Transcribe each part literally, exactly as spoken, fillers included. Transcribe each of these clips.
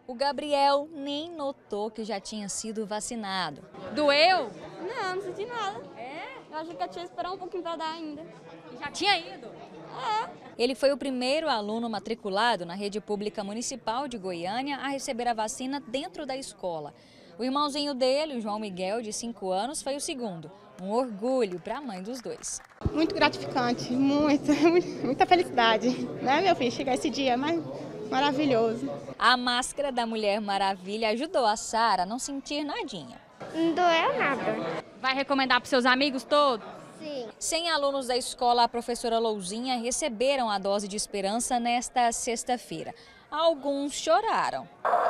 O Gabriel nem notou que já tinha sido vacinado. Doeu? Não, não senti nada. É? Eu achei que eu tinha que esperar um pouquinho pra dar ainda. Já tinha ido? É. Ele foi o primeiro aluno matriculado na rede pública municipal de Goiânia a receber a vacina dentro da escola. O irmãozinho dele, o João Miguel, de cinco anos, foi o segundo. Um orgulho para a mãe dos dois. Muito gratificante, muito, muita felicidade, né, meu filho? Chegar esse dia, mas maravilhoso. A máscara da Mulher Maravilha ajudou a Sara a não sentir nadinha. Não doeu nada. Vai recomendar para seus amigos todos? Sim. cem alunos da escola A Professora Louzinha receberam a dose de esperança nesta sexta-feira. Alguns choraram.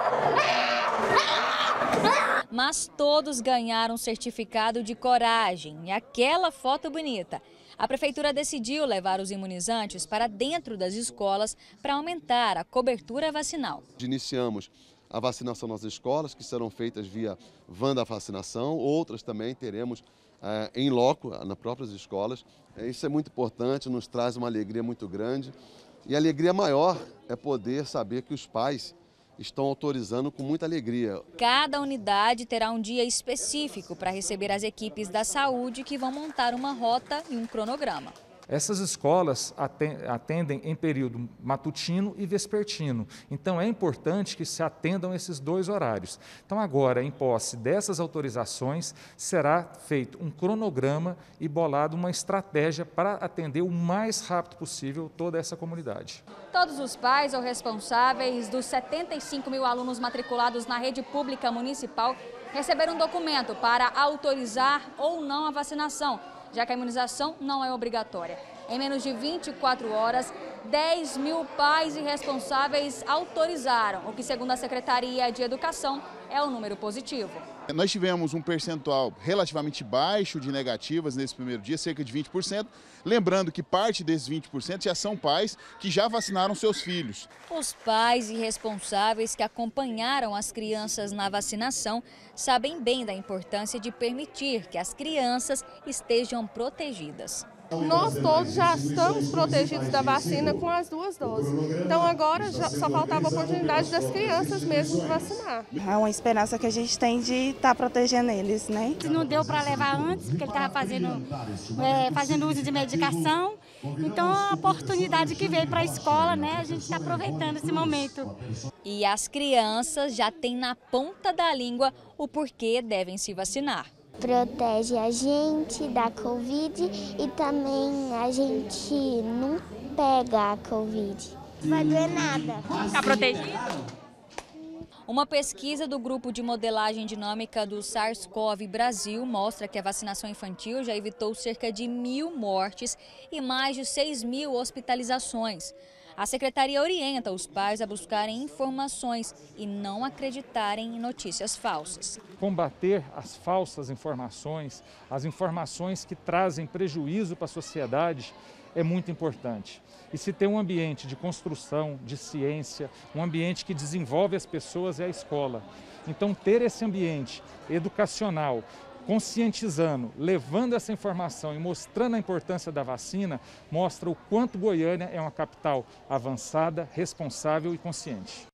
Mas todos ganharam um certificado de coragem e aquela foto bonita. A prefeitura decidiu levar os imunizantes para dentro das escolas para aumentar a cobertura vacinal. Iniciamos a vacinação nas escolas, que serão feitas via van da vacinação, outras também teremos eh, em loco, nas próprias escolas. Isso é muito importante, nos traz uma alegria muito grande. E a alegria maior é poder saber que os pais estão autorizando com muita alegria. Cada unidade terá um dia específico para receber as equipes da saúde que vão montar uma rota e um cronograma. Essas escolas atendem em período matutino e vespertino, então é importante que se atendam esses dois horários. Então agora, em posse dessas autorizações, será feito um cronograma e bolado uma estratégia para atender o mais rápido possível toda essa comunidade. Todos os pais ou responsáveis dos setenta e cinco mil alunos matriculados na rede pública municipal receberam um documento para autorizar ou não a vacinação, já que a imunização não é obrigatória. Em menos de vinte e quatro horas, dez mil pais e responsáveis autorizaram, o que, segundo a Secretaria de Educação, é um número positivo. Nós tivemos um percentual relativamente baixo de negativas nesse primeiro dia, cerca de vinte por cento. Lembrando que parte desses vinte por cento já são pais que já vacinaram seus filhos. Os pais e responsáveis que acompanharam as crianças na vacinação sabem bem da importância de permitir que as crianças estejam protegidas. Nós todos já estamos protegidos da vacina com as duas doses. Então agora já só faltava a oportunidade das crianças mesmo de vacinar. É uma esperança que a gente tem de estar protegendo eles, né? Não deu para levar antes, porque ele estava fazendo, é, fazendo uso de medicação. Então a oportunidade que veio para a escola, né, a gente está aproveitando esse momento. E as crianças já têm na ponta da língua o porquê devem se vacinar. Protege a gente da Covid e também a gente não pega a Covid. Não vai doer nada. Está protegido? Uma pesquisa do Grupo de Modelagem Dinâmica do SARS-CoV Brasil mostra que a vacinação infantil já evitou cerca de mil mortes e mais de seis mil hospitalizações. A Secretaria orienta os pais a buscarem informações e não acreditarem em notícias falsas. Combater as falsas informações, as informações que trazem prejuízo para a sociedade, é muito importante. E se tem um ambiente de construção, de ciência, um ambiente que desenvolve as pessoas é a escola. Então ter esse ambiente educacional, conscientizando, levando essa informação e mostrando a importância da vacina, mostra o quanto Goiânia é uma capital avançada, responsável e consciente.